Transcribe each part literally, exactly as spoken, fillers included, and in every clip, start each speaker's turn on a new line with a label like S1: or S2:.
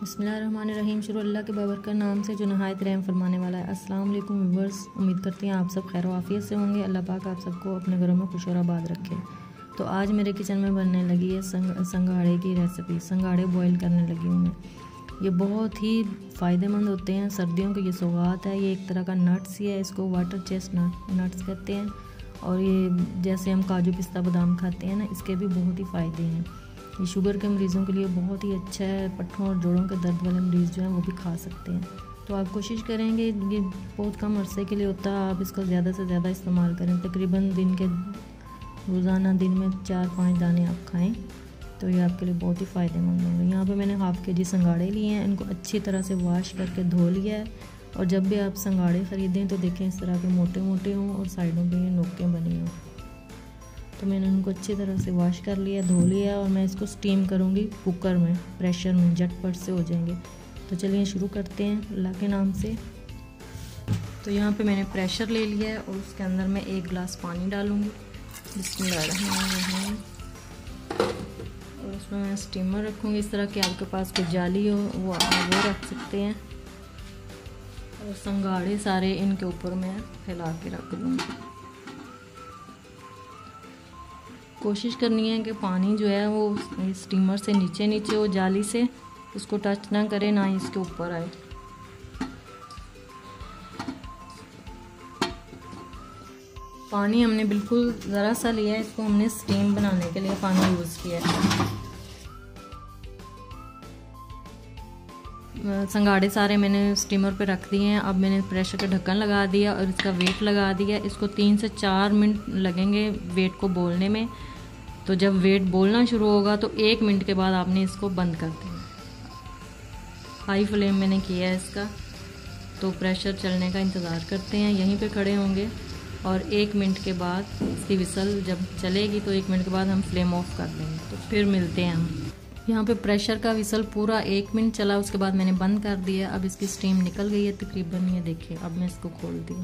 S1: बिस्मिल्लाहिर्रहमानिर्रहीम। शुरू अल्लाह के बाबरकत नाम से जो नहायत रहम फरमाने वाला है। अस्सलाम वालेकुम व्यूअर्स, उम्मीद करते हैं आप सब खैर वाफियत से होंगे। अल्लाह पाक आप सबको अपने घरों में खुश और आबाद रखे। तो आज मेरे किचन में बनने लगी है संग संगाड़े की रेसिपी। संगाड़े बॉईल करने लगी हूँ मैं। ये बहुत ही फ़ायदेमंद होते हैं, सर्दियों की ये सौगात है। ये एक तरह का नट्स ही है, इसको वाटर चेस्टनट नट्स कहते हैं। और ये जैसे हम काजू पिस्ता बादाम खाते हैं ना, इसके भी बहुत ही फ़ायदे हैं। ये शुगर के मरीज़ों के लिए बहुत ही अच्छा है। पट्ठों और जोड़ों के दर्द वाले मरीज़ जो हैं वो भी खा सकते हैं। तो आप कोशिश करेंगे, ये बहुत कम अरसे के लिए होता है, आप इसको ज़्यादा से ज़्यादा इस्तेमाल करें। तकरीबन दिन के रोज़ाना दिन में चार पाँच दाने आप खाएं तो ये आपके लिए बहुत ही फ़ायदेमंद होंगे। यहाँ पे मैंने हाफ़ के जी संगाड़े लिए हैं, इनको अच्छी तरह से वॉश करके धो लिया है। और जब भी आप संगाड़े ख़रीदें तो देखें इस तरह के मोटे मोटे हों और साइडों पे ये नोकें बनी हों। तो मैंने उनको अच्छी तरह से वॉश कर लिया, धो लिया और मैं इसको स्टीम करूँगी कुकर में, प्रेशर में, झटपट से हो जाएंगे। तो चलिए शुरू करते हैं अल्लाह के नाम से। तो यहाँ पे मैंने प्रेशर ले लिया है और उसके अंदर मैं एक गिलास पानी डालूँगी। बिस्मिल्लाहिर्रहमानिर्रहीम। और उसमें मैं स्टीमर रखूँगी। इस तरह की आपके पास कोई जाली हो वो आप वो रख सकते हैं। और संगाड़े सारे इनके ऊपर मैं फैला के रख दूँगी। कोशिश करनी है कि पानी जो है वो स्टीमर से नीचे नीचे हो, जाली से उसको टच ना करे, ना ही इसके ऊपर आए। पानी हमने बिल्कुल ज़रा सा लिया है, इसको हमने स्टीम बनाने के लिए पानी यूज़ किया है। संगाड़े सारे मैंने स्टीमर पे रख दिए हैं। अब मैंने प्रेशर का ढक्कन लगा दिया और इसका वेट लगा दिया। इसको तीन से चार मिनट लगेंगे वेट को बोलने में। तो जब वेट बोलना शुरू होगा तो एक मिनट के बाद आपने इसको बंद कर देना। हाई फ्लेम मैंने किया है इसका। तो प्रेशर चलने का इंतज़ार करते हैं, यहीं पे खड़े होंगे और एक मिनट के बाद इसकी विसल जब चलेगी तो एक मिनट के बाद हम फ्लेम ऑफ कर देंगे। तो फिर मिलते हैं हम। यहाँ पे प्रेशर का विसल पूरा एक मिनट चला, उसके बाद मैंने बंद कर दिया। अब इसकी स्टीम निकल गई है तकरीबन, ये देखिए। अब मैं इसको खोल दी।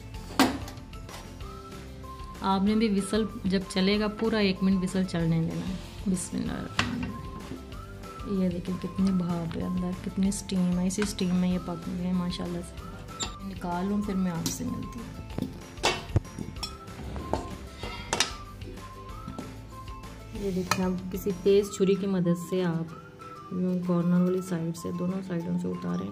S1: आपने भी विसल जब चलेगा पूरा एक मिनट विसल चलने देना है। बिस्मिल्लाह। ये देखिए कितनी भाप है अंदर, कितनी स्टीम है। इसी स्टीम में ये पक गए माशाल्लाह से। निकाल लूँ फिर मैं आपसे मिलती हूँ। ये देखिए, अब किसी तेज़ छुरी की मदद से आप यूँ कॉर्नर वाली साइड से दोनों साइडों से उतारें।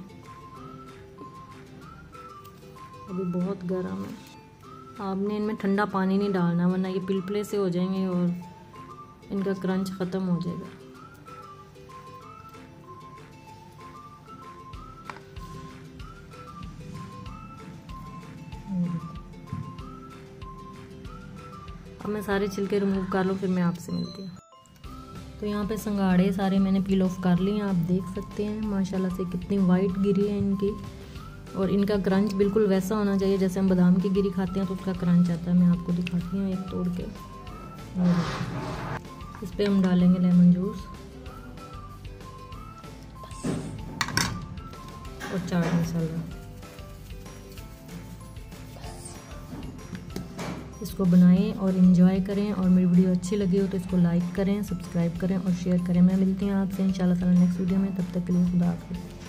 S1: अभी बहुत गर्म है। आपने इनमें ठंडा पानी नहीं डालना, वरना ये पिलपले से हो जाएंगे और इनका क्रंच ख़त्म हो जाएगा। अब मैं सारे छिलके रिमूव कर लूँ फिर मैं आपसे मिलती हूँ। तो यहाँ पे संगाड़े सारे मैंने पील ऑफ कर लिए हैं, आप देख सकते हैं माशाल्लाह से कितनी वाइट गिरी है इनकी। और इनका क्रंच बिल्कुल वैसा होना चाहिए जैसे हम बादाम की गिरी खाते हैं तो उसका क्रंच आता है। मैं आपको दिखाती हूँ एक तोड़ के। इस पर हम डालेंगे लेमन जूस और चाट मसाला। इसको बनाएं और इन्जॉय करें। और मेरी वीडियो अच्छी लगी हो तो इसको लाइक करें, सब्सक्राइब करें और शेयर करें। मैं मिलती हूँ आपसे इंशाल्लाह ताला नेक्स्ट वीडियो में। तब तक के लिए खुदा हाफ़िज़।